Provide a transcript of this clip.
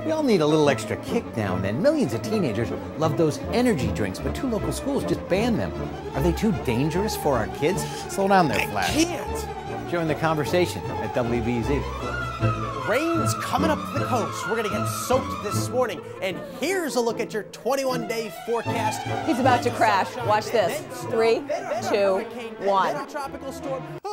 We all need a little extra kick now and then. Millions of teenagers love those energy drinks, but 2 local schools just banned them. Are they too dangerous for our kids? Slow down there, Flash. I can't. Join the conversation at WBZ. Rain's coming up the coast. We're going to get soaked this morning. And here's a look at your 21-day forecast. He's about to crash. Watch this. 3, 2, 1. Tropical storm.